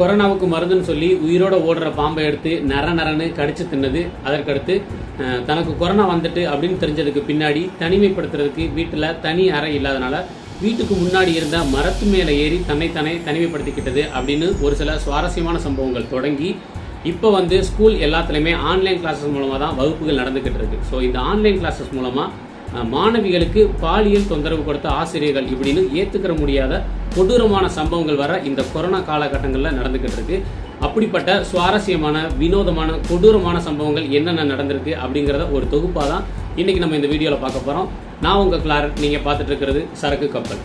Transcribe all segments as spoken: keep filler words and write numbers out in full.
கொரோனாவுக்கு மருந்துன்னு சொல்லி உயிரோட ஓடுற பாம்பை எடுத்து நர நரன்னு கடிச்சு தின்னது. அதற்கடுத்து தனக்கு கொரோனா வந்துட்டு அப்படின்னு தெரிஞ்சதுக்கு பின்னாடி தனிமைப்படுத்துறதுக்கு வீட்டுல தனி அறை இல்லாதனால வீட்டுக்கு முன்னாடி இருந்த மரத்து மேல ஏறி தன்னைத்தானே தனிமைப்படுத்திக்கிட்டது அப்படின்னு ஒரு சில சுவாரஸ்யமான சம்பவங்கள் தொடங்கி இப்போ வந்து ஸ்கூல் எல்லாத்துலயுமே ஆன்லைன் கிளாஸஸ் மூலமா தான் வகுப்புகள் நடந்துகிட்டு இருக்கு. ஸோ இந்த ஆன்லைன் கிளாஸஸ் மூலமா மாணவிகளுக்கு பாலியல் தொந்தரவு கொடுத்த ஆசிரியர்கள் இப்படின்னு ஏத்துக்கிற முடியாத கொடூரமான சம்பவங்கள் வர இந்த கொரோனா காலகட்டங்களில் நடந்துகிட்டு இருக்கு. அப்படிப்பட்ட சுவாரஸ்யமான வினோதமான கொடூரமான சம்பவங்கள் என்னென்ன நடந்திருக்கு அப்படிங்கிறத ஒரு தொகுப்பாக தான் இன்னைக்கு நம்ம இந்த வீடியோவில் பார்க்க போறோம். நான் உங்க கிளாரட், நீங்க பார்த்துட்டு இருக்கிறது சரக்கு கப்பல்.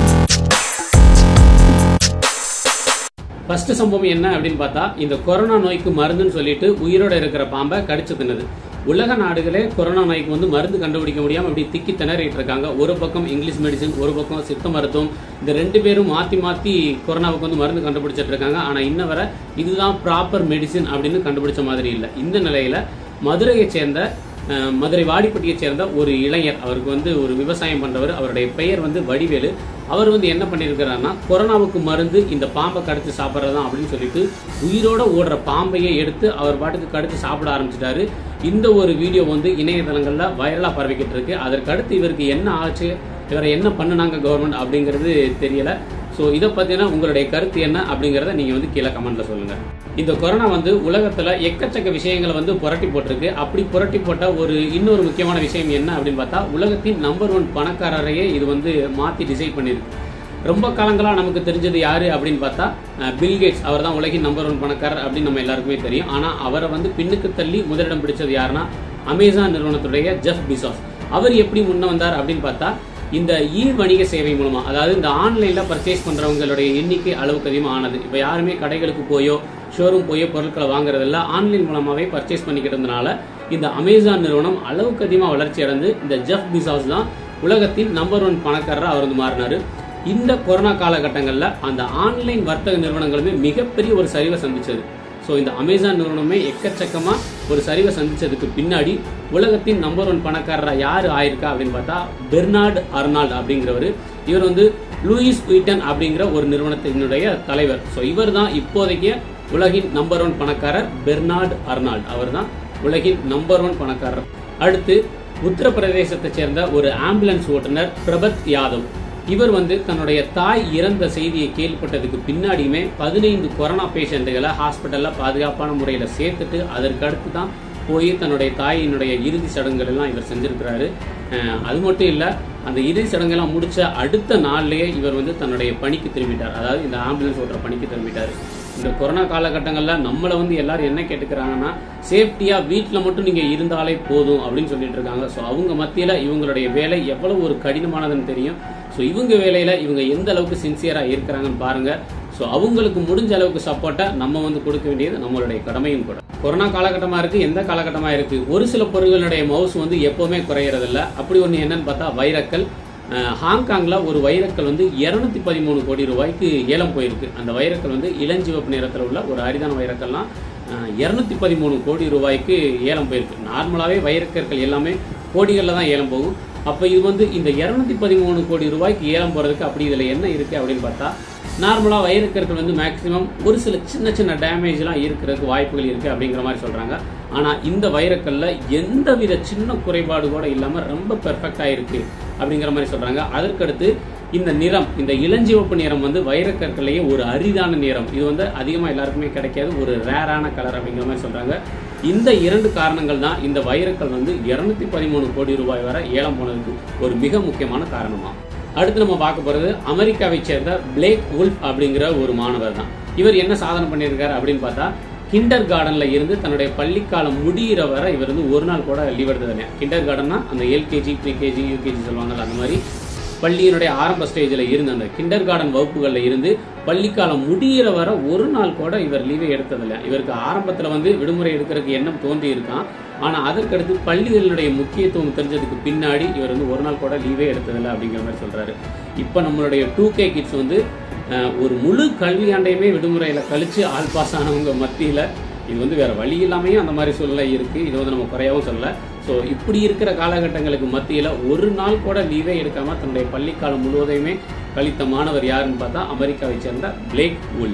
ஃபர்ஸ்ட் சம்பவம் என்ன அப்படின்னு பார்த்தா, இந்த கொரோனா நோய்க்கு மருந்துன்னு சொல்லிட்டு உயிரோட இருக்கிற பாம்பை கடிச்சு தின்னது. உலக நாடுகளே கொரோனா நோய்க்கு வந்து மருந்து கண்டுபிடிக்க முடியாம அப்படி திக்கி திணறிட்டு இருக்காங்க. ஒரு பக்கம் இங்கிலீஷ் மெடிசின், ஒரு பக்கம் சித்த மருத்துவம். இந்த ரெண்டு பேரும் மாத்தி மாத்தி கொரோனாவுக்கு வந்து மருந்து கண்டுபிடிச்சிட்டு இருக்காங்க. ஆனா இன்ன வரை இதுதான் ப்ராப்பர் மெடிசின் அப்படின்னு கண்டுபிடிச்ச மாதிரி இல்லை. இந்த நிலையில மதுரையை சேர்ந்த மதுரை வாடிப்பட்டியை சேர்ந்த ஒரு இளைஞர், அவருக்கு வந்து ஒரு விவசாயம் பண்றவர், அவருடைய பெயர் வந்து வடிவேலு. அவர் வந்து என்ன பண்ணியிருக்கிறாருன்னா, கொரோனாவுக்கு மருந்து இந்த பாம்பை கடிச்சு சாப்பிட்றதான் அப்படின்னு சொல்லிட்டு உயிரோட ஓடுற பாம்பையே எடுத்து அவர் பாட்டுக்கு கடிச்சு சாப்பிட ஆரம்பிச்சிட்டாரு. இந்த ஒரு வீடியோ வந்து இணையதளங்கள்ல வைரலா பரவிக்கிட்டு இருக்கு. அதற்கு அடுத்து இவருக்கு என்ன ஆச்சு, இவரை என்ன பண்ணுனாங்க கவர்மெண்ட் அப்படிங்கிறது தெரியல. ஸோ இதை பத்தினா உங்களுடைய கருத்து என்ன அப்படிங்கிறத நீங்க வந்து கீழே கமெண்ட்ல சொல்லுங்க. இந்த கொரோனா வந்து உலகத்துல எக்கச்சக்க விஷயங்களை வந்து புரட்டி போட்டிருக்கு. அப்படி புரட்டி போட்ட ஒரு இன்னொரு முக்கியமான விஷயம் என்ன அப்படின்னு பார்த்தா, உலகத்தின் நம்பர் ஒன் பணக்காரரையே இது வந்து மாத்தி டிசைட் பண்ணிருக்கு. ரொம்ப காலங்களா நமக்கு தெரிஞ்சது யாரு அப்படின்னு பார்த்தா பில்கேட்ஸ். அவர் தான் உலகின் நம்பர் ஒன் பணக்காரர் அப்படின்னு நம்ம எல்லாருக்குமே தெரியும். ஆனா அவரை வந்து பின்னுக்கு தள்ளி முதலிடம் பிடிச்சது யாருன்னா அமேசான் நிறுவனத்துடைய ஜெஃப் பிசாஸ். அவர் எப்படி முன்ன வந்தார் அப்படின்னு பார்த்தா, இந்த இ வணிக சேவை மூலமா, அதாவது இந்த ஆன்லைன்ல பர்ச்சேஸ் பண்றவங்களுடைய எண்ணிக்கை அளவுக்கு அதிகமாக ஆனது. இப்ப யாருமே கடைகளுக்கு போயோ ஷோரூம் போயோ பொருட்களை வாங்குறது இல்ல, ஆன்லைன் மூலமாவே பர்ச்சேஸ் பண்ணிக்கிறதுனால இந்த அமேசான் நிறுவனம் அளவுக்கு அதிகமாக வளர்ச்சி அடைந்து இந்த ஜெஃப் பிசாஸ் தான் உலகத்தின் நம்பர் ஒன் பணக்காரராக அவர் வந்து மாறினாரு. இந்த கொரோனா காலகட்டங்களில் அந்த ஆன்லைன் வர்த்தக நிறுவனங்களுமே மிகப்பெரிய ஒரு சரிவை சந்திச்சது. ஸோ இந்த அமேசான் நிறுவனமே எக்கச்சக்கமா ஒரு சரிவை சந்திச்சதுக்கு பின்னாடி உலகத்தின் நம்பர் ஒன் பணக்காரராக யாரு ஆயிருக்கா அப்படின்னு பார்த்தா பெர்னார்டு அர்னால்ட் அப்படிங்கிறவர். இவர் வந்து லூயிஸ் வீட்டன் அப்படிங்கிற ஒரு நிறுவனத்தினுடைய தலைவர். ஸோ இவர் தான் இப்போதைக்கு உலகின் நம்பர் ஒன் பணக்காரர் பெர்னார்டு அர்னால்ட். அவர் தான் உலகின் நம்பர் ஒன் பணக்காரர். அடுத்து உத்தரப்பிரதேசத்தை சேர்ந்த ஒரு ஆம்புலன்ஸ் ஓட்டுநர் பிரபத் யாதவ். இவர் வந்து தன்னுடைய தாய் இறந்த செய்தியை கேள்விப்பட்டதுக்கு பின்னாடியுமே பதினைந்து கொரோனா பேஷண்ட்டுகளை ஹாஸ்பிட்டல்ல பாதுகாப்பான முறையில சேர்த்துட்டு அதற்கு அடுத்து தான் போய் தன்னுடைய தாயினுடைய இறுதி சடங்குகள் எல்லாம் இவர் செஞ்சிருக்கிறாரு. அது மட்டும் இல்ல, அந்த இறுதி சடங்கெல்லாம் முடிச்ச அடுத்த நாள்லயே இவர் வந்து தன்னுடைய பணிக்கு திரும்பிட்டார். அதாவது இந்த ஆம்புலன்ஸ் ஓட்டுற பணிக்கு திரும்பிட்டாரு. இந்த கொரோனா காலகட்டங்கள்ல நம்மள வந்து எல்லாரும் என்ன கேட்டுக்கிறாங்கன்னா, சேஃப்டியா வீட்டுல மட்டும் நீங்க இருந்தாலே போதும் அப்படின்னு சொல்லிட்டு இருக்காங்க. ஸோ அவங்க மத்தியில இவங்களுடைய வேலை எவ்வளவு ஒரு கடினமானதுன்னு தெரியும். ஸோ இவங்க வேலையில இவங்க எந்த அளவுக்கு சின்சியரா இருக்கிறாங்கன்னு பாருங்க. ஸோ அவங்களுக்கு முடிஞ்ச அளவுக்கு சப்போர்ட்டை நம்ம வந்து கொடுக்க வேண்டியது நம்மளுடைய கடமையும் கூட. கொரோனா காலகட்டமா இருக்கு, எந்த காலகட்டமா இருக்கு, ஒரு சில பொருட்களுடைய மவுஸ் வந்து எப்பவுமே குறையறது இல்லை. அப்படி ஒன்று என்னன்னு பார்த்தா வைரக்கல். ஹாங்காங்ல ஒரு வைரக்கல் வந்து இருநூத்தி பதிமூணு கோடி ரூபாய்க்கு ஏலம் போயிருக்கு. அந்த வைரக்கல் வந்து இளஞ்சிவப்பு நிறத்தில் உள்ள ஒரு அரிதான வைரக்கல்லாம் இருநூத்தி பதிமூணு கோடி ரூபாய்க்கு ஏலம் போயிருக்கு. நார்மலாவே வைரக்கற்கள் எல்லாமே கோடிகள்ல தான் ஏலம் போகும். அப்ப இது வந்து இந்த இருநூத்தி பதிமூணு கோடி ரூபாய்க்கு ஏலம் போறதுக்கு அப்படி இதுல என்ன இருக்கு அப்படின்னு பார்த்தா, நார்மலா வைரக்கற்கள் வந்து மேக்சிமம் ஒரு சில சின்ன சின்ன டேமேஜ் எல்லாம் இருக்கிறதுக்கு வாய்ப்புகள் இருக்கு அப்படிங்கிற மாதிரி சொல்றாங்க. ஆனா இந்த வைரக்கல்ல எந்த வித சின்ன குறைபாடு கூட இல்லாம ரொம்ப பெர்ஃபெக்டா இருக்கு அப்படிங்கிற மாதிரி சொல்றாங்க. அதற்கடுத்து இந்த நிறம், இந்த இளஞ்சிவப்பு நிறம் வந்து வைரக்கற்களையே ஒரு அரிதான நிறம். இது வந்து அதிகமா எல்லாருக்குமே கிடைக்காது, ஒரு ரேரான கலர் அப்படிங்கிற மாதிரி சொல்றாங்க. இந்த இரண்டு காரணங்கள் தான் இந்த வைரக்கல் வந்து இருநூத்தி பதிமூணு கோடி ரூபாய் வரை ஏலம் போனதுக்கு ஒரு மிக முக்கியமான காரணமா. அடுத்து நம்ம பார்க்க போறது அமெரிக்காவை சேர்ந்த பிளேக் வுல்ஃப் அப்படிங்கிற ஒரு மாணவர் தான். இவர் என்ன சாதனை பண்ணியிருக்காரு அப்படின்னு பார்த்தா, கிண்டர் கார்டன்ல இருந்து தன்னுடைய பள்ளிக்காலம் முடிகிற வரை இவர் வந்து ஒரு நாள் கூட லீவ் எடுத்தது இல்லையா. கிண்டர் கார்டன்னா அந்த எல்கேஜி ப்ரீகேஜி யூகேஜி சொல்லுவாங்கல்ல, அந்த மாதிரி பள்ளியினுடைய ஆரம்ப ஸ்டேஜில் இருந்து அந்த கிண்டர் கார்டன் வகுப்புகளில் இருந்து பள்ளிக்காலம் முடிகிற வரை ஒரு நாள் கூட இவர் லீவே எடுத்ததில்லை. இவருக்கு ஆரம்பத்தில் வந்து விடுமுறை எடுக்கிறதுக்கு எண்ணம் தோன்றி இருக்கான். ஆனால் அதற்கடுத்து பள்ளிகளினுடைய முக்கியத்துவம் தெரிஞ்சதுக்கு பின்னாடி இவர் வந்து ஒரு நாள் கூட லீவே எடுத்ததில்லை அப்படிங்கிற மாதிரி சொல்றாரு. இப்போ நம்மளுடைய டூ கே கிட்ஸ் வந்து ஒரு முழு கல்வியாண்டையுமே விடுமுறையில் கழிச்சு ஆல் பாஸ் ஆனவங்க மத்தியில் இது வந்து வேற வழி இல்லாமையும் அந்த மாதிரி சூழ்நிலை இருக்கு. இது வந்து நம்ம குறையாவும் சொல்லல. ஸோ இப்படி இருக்கிற காலகட்டங்களுக்கு மத்தியில் ஒரு நாள் கூட லீவே எடுக்காம தன்னுடைய பள்ளிக்காலம் முழுவதையுமே கழித்த மாணவர் யாருன்னு பார்த்தா அமெரிக்காவை சேர்ந்த பிளேக் வுல்ஃப்.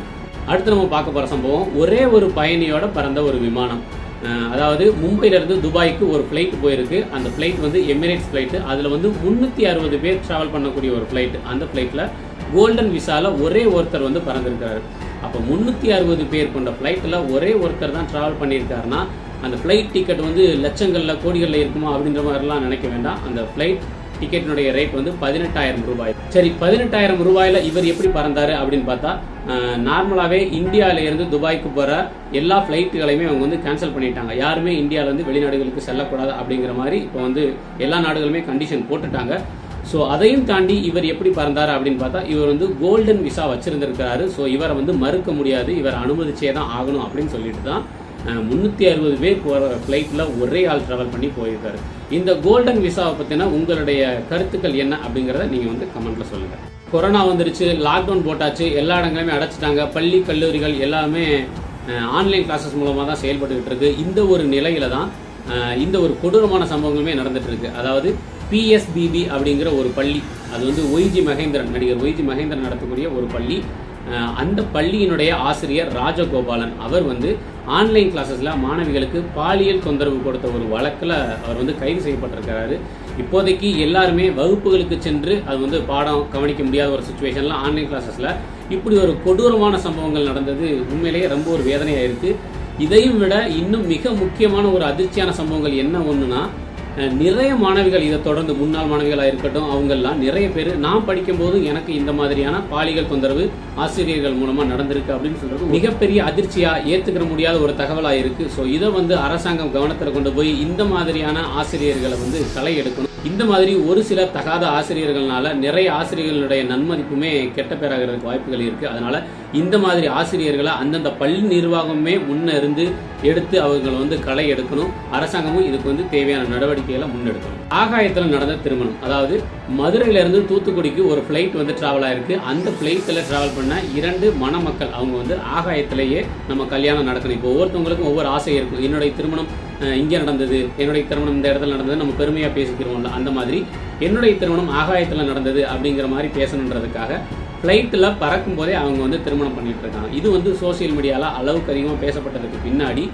அடுத்து நம்ம பார்க்க போற சம்பவம் ஒரே ஒரு பயணியோட பறந்த ஒரு விமானம். அதாவது மும்பையில இருந்து துபாய்க்கு ஒரு ஃபிளைட் போயிருக்கு. அந்த ஃபிளைட் வந்து எமிரேட்ஸ் ஃபிளைட். அதுல வந்து முன்னூத்தி அறுபது பேர் டிராவல் பண்ணக்கூடிய ஒரு ஃபிளைட். அந்த ஃபிளைட்ல கோல்டன் விசால ஒரே ஒருத்தர் வந்து பறந்திருக்காரு. அப்போ முன்னூத்தி அறுபது பேர் கொண்ட ஃபிளைட்ல ஒரே ஒருத்தர் தான் டிராவல் பண்ணியிருக்காருன்னா அந்த ஃபிளைட் டிக்கெட் வந்து லட்சங்கள்ல கோடிகள்ல இருக்குமா அப்படின்ற மாதிரிலாம் நினைக்க வேண்டாம். அந்த ஃபிளைட் டிக்கெட்டினுடைய ரேட் வந்து பதினெட்டாயிரம் ரூபாய். சரி, பதினெட்டாயிரம் ரூபாயில இவர் எப்படி பறந்தாரு அப்படின்னு பார்த்தா, நார்மலாவே இந்தியாவில இருந்து துபாய்க்கு போற எல்லா பிளைட்டுகளையுமே அவங்க வந்து கேன்சல் பண்ணிட்டாங்க. யாருமே இந்தியாவில இருந்து வெளிநாடுகளுக்கு செல்லக்கூடாது அப்படிங்கிற மாதிரி இப்போ வந்து எல்லா நாடுகளுமே கண்டிஷன் போட்டுட்டாங்க. ஸோ அதையும் தாண்டி இவர் எப்படி பறந்தாரு அப்படின்னு பார்த்தா, இவர் வந்து கோல்டன் விசா வச்சிருந்திருக்கிறாரு. ஸோ இவரை வந்து மறுக்க முடியாது, இவர் அனுமதிச்சே தான் ஆகணும் அப்படின்னு சொல்லிட்டு தான் முன்னூத்தி அறுபது பேர் போற பிளைட்ல ஒரே ஆள் டிராவல் பண்ணி போயிருக்காரு. இந்த கோல்டன் விசாவை பத்தின உங்களுடைய கருத்துக்கள் என்ன அப்படிங்கறத நீங்க வந்து கமெண்ட்ல சொல்லுங்க. கொரோனா வந்துருச்சு, லாக்டவுன் போட்டாச்சு, எல்லா இடங்களுமே அடைச்சிட்டாங்க, பள்ளி கல்லூரிகள் எல்லாமே ஆன்லைன் கிளாஸஸ் மூலமா தான் செயல்பட்டு இருக்கு. இந்த ஒரு நிலையில தான் இந்த ஒரு கொடூரமான சம்பவங்களுமே நடந்துட்டு இருக்கு. அதாவது பிஎஸ்பிபி அப்படிங்கிற ஒரு பள்ளி, அது வந்து ஒய்ஜி மகேந்திரன், நடிகர் ஒய்ஜி மகேந்திரன் நடத்தக்கூடிய ஒரு பள்ளி. அந்த பள்ளியினுடைய ஆசிரியர் ராஜகோபாலன் அவர் வந்து ஆன்லைன் கிளாஸஸ்ல மாணவிகளுக்கு பாலியல் தொந்தரவு கொடுத்த ஒரு வழக்கில் அவர் வந்து கைது செய்யப்பட்டிருக்கிறாரு. இப்போதைக்கு எல்லாருமே வகுப்புகளுக்கு சென்று அது வந்து பாடம் கவனிக்க முடியாத ஒரு சுச்சுவேஷன்ல ஆன்லைன் கிளாஸஸ்ல இப்படி ஒரு கொடூரமான சம்பவங்கள் நடந்தது உண்மையிலேயே ரொம்ப ஒரு வேதனையா இருக்கு. இதையும் விட இன்னும் மிக முக்கியமான ஒரு அதிர்ச்சியான சம்பவங்கள் என்ன ஒண்ணுன்னா, நிறைய மாணவிகள் இதை தொடர்ந்து முன்னாள் மாணவிகளாக இருக்கட்டும், அவங்கெல்லாம் நிறைய பேர் நான் படிக்கும் போது எனக்கு இந்த மாதிரியான பாலியல் தொந்தரவு ஆசிரியர்கள் மூலமா நடந்திருக்கு அப்படின்னு சொல்றது மிகப்பெரிய அதிர்ச்சியா ஏத்துக்கிற முடியாத ஒரு தகவலா இருக்கு. ஸோ இதை வந்து அரசாங்கம் கவனத்தில் கொண்டு போய் இந்த மாதிரியான ஆசிரியர்களை வந்து களை எடுக்கணும். இந்த மாதிரி ஒரு சில தகாத ஆசிரியர்கள்னால நிறைய ஆசிரியர்களுடைய நன்மதிப்புமே கெட்ட பேராகிறதுக்கு வாய்ப்புகள் இருக்கு. அதனால இந்த மாதிரி ஆசிரியர்களை அந்தந்த பள்ளி நிர்வாகமே முன்ன இருந்து எடுத்து அவங்களை வந்து களை எடுக்கணும். அரசாங்கமும் இதுக்கு வந்து தேவையான நடவடிக்கைகளை முன்னெடுக்கணும். ஆகாயத்தில் நடந்த திருமணம், அதாவது மதுரையில இருந்து தூத்துக்குடிக்கு ஒரு பிளைட் வந்து டிராவல் ஆயிருக்கு. அந்த பிளைட்ல டிராவல் பண்ண இரண்டு மணமக்கள் அவங்க வந்து ஆகாயத்திலேயே நம்ம கல்யாணம் நடக்கணும். இப்போ ஒவ்வொருத்தவங்களுக்கும் ஒவ்வொரு ஆசை இருக்கும். என்னுடைய திருமணம் இங்கே நடந்தது, என்னுடைய திருமணம் இந்த இடத்துல நடந்தது, நம்ம பெருமையா பேசிக்கிறோம்ல, அந்த மாதிரி என்னுடைய திருமணம் ஆகாயத்தில் நடந்தது அப்படிங்கிற மாதிரி பேசணுன்றதுக்காக பிளைட்ல பறக்கும் போதே அவங்க வந்து திருமணம் பண்ணிட்டு இருக்காங்க. இது வந்து சோசியல் மீடியால அளவுக்கு அதிகமாக பேசப்பட்டதுக்கு பின்னாடி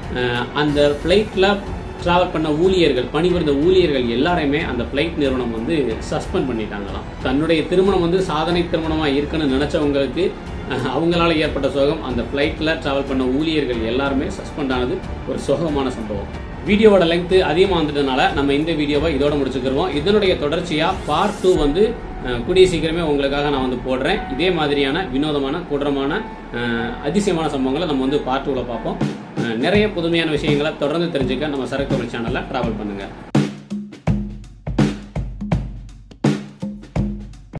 அந்த பிளைட்ல டிராவல் பண்ண ஊழியர்கள், பணிபுரிந்த ஊழியர்கள் எல்லாரையுமே அந்த பிளைட் நிறுவனம் வந்து சஸ்பெண்ட் பண்ணிட்டாங்களாம். தன்னுடைய திருமணம் வந்து சாதனை திருமணமா இருக்குன்னு நினைச்சவங்களுக்கு அவங்களால ஏற்பட்ட சோகம், அந்த பிளைட்ல டிராவல் பண்ண ஊழியர்கள் எல்லாருமே சஸ்பெண்ட் ஆனது ஒரு சோகமான சம்பவம். வீடியோவோட லெங்க் அதிகமாக வந்துட்டதுனால நம்ம இந்த வீடியோவை இதோட முடிச்சுக்கிறோம். இதனுடைய தொடர்ச்சியா பார்ட் டூ வந்து கூடிய சீக்கிரமே உங்களுக்காக நான் வந்து போடுறேன். இதே மாதிரியான வினோதமான கொடூரமான அதிசயமான சம்பவங்களை நம்ம வந்து பார்ட் டூல பார்ப்போம். நிறைய புதுமையான விஷயங்களை தொடர்ந்து தெரிஞ்சுக்க நம்ம சரக்கு கப்பல் சேனல்ல டிராவல் பண்ணுங்க.